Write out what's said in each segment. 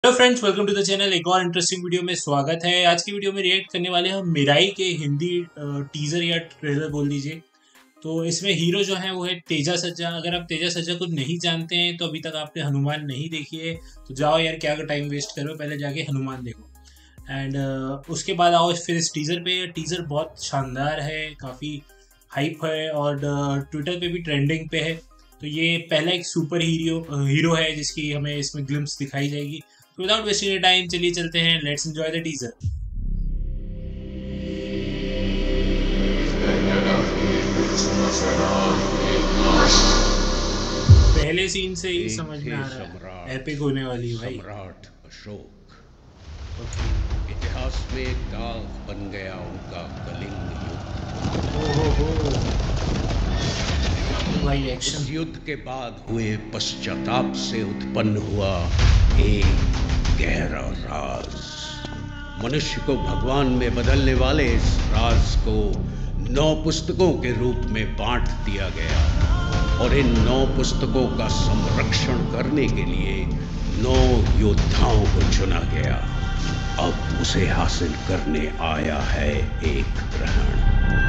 Hello friends, welcome to the channel. एक और interesting video में स्वागत है। आज की वीडियो में रिएक्ट करने वाले हैं हम मिराई के हिंदी टीजर या ट्रेलर बोल दीजिए। तो इसमें हीरो जो है वो है तेजा सज्जा। अगर आप तेजा सज्जा को नहीं जानते हैं तो अभी तक आपने हनुमान नहीं देखी है तो जाओ यार, क्या टाइम वेस्ट करो, पहले जाके हनुमान देखो एंड उसके बाद आओ फिर इस टीजर पे। टीजर बहुत शानदार है, काफ़ी हाइप है और ट्विटर पे भी ट्रेंडिंग पे है। तो ये पहला एक सुपर हीरो है जिसकी हमें इसमें ग्लिम्स दिखाई जाएगी। तो विदाउट वेस्टिंग टाइम चलिए चलते हैं, लेट्स एंजॉय द टीजर। पहले सीन से ही समझ में आ रहा है एपिक होने वाली भाई। सम्राट अशोक इतिहास में एक दाग बन गया उनका कलिंग युद्ध। भाई एक्शन। उस युद्ध के बाद हुए पश्चाताप से उत्पन्न हुआ एक गहरा राज। मनुष्य को भगवान में बदलने वाले इस राज को 9 पुस्तकों के रूप में बांट दिया गया और इन 9 पुस्तकों का संरक्षण करने के लिए 9 योद्धाओं को चुना गया। अब उसे हासिल करने आया है एक ग्रहण।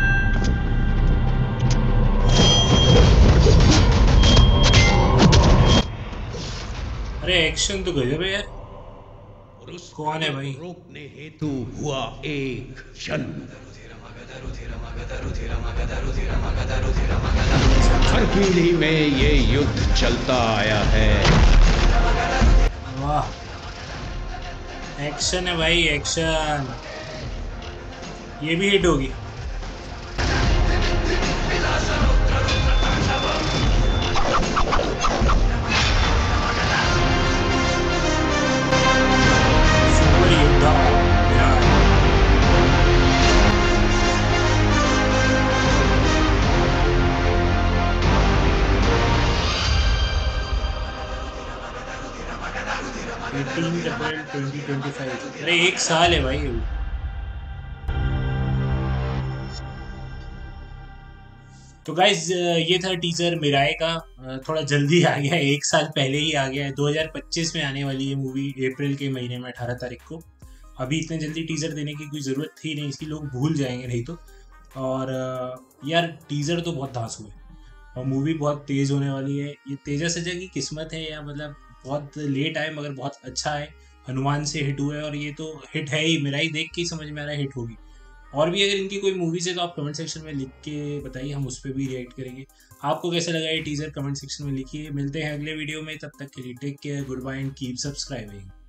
अरे एक्शन तो गजब है यार। और उस कौन है भाई? रोकने हेतु हुआ एक जन्म। हर पीढ़ी में ये युद्ध चलता आया है। वाह, एक्शन है भाई, एक्शन। ये भी हिट होगी। सुपर योद्धा मिराई। अप्रैल 2025। अरे 1 साल है भाई अभी। तो गाइज ये था टीजर मिराई का। थोड़ा जल्दी आ गया है, 1 साल पहले ही आ गया है। 2025 में आने वाली है मूवी, अप्रैल के महीने में 18 तारीख को। अभी इतने जल्दी टीजर देने की कोई ज़रूरत थी नहीं, इसकी लोग भूल जाएंगे नहीं तो। और यार टीजर तो बहुत धांसू है और मूवी बहुत तेज़ होने वाली है। ये तेजा सज्जा की किस्मत है या मतलब बहुत लेट आए मगर बहुत अच्छा है। हनुमान से हिट हुआ है और ये तो हिट है ही। मिराई देख के ही समझ में आ रहा है हिट होगी। और भी अगर इनकी कोई मूवीज है तो आप कमेंट सेक्शन में लिख के बताइए, हम उस पर भी रिएक्ट करेंगे। आपको कैसा लगा ये टीजर कमेंट सेक्शन में लिखिए। मिलते हैं अगले वीडियो में, तब तक के लिए take care, good bye and keep subscribing.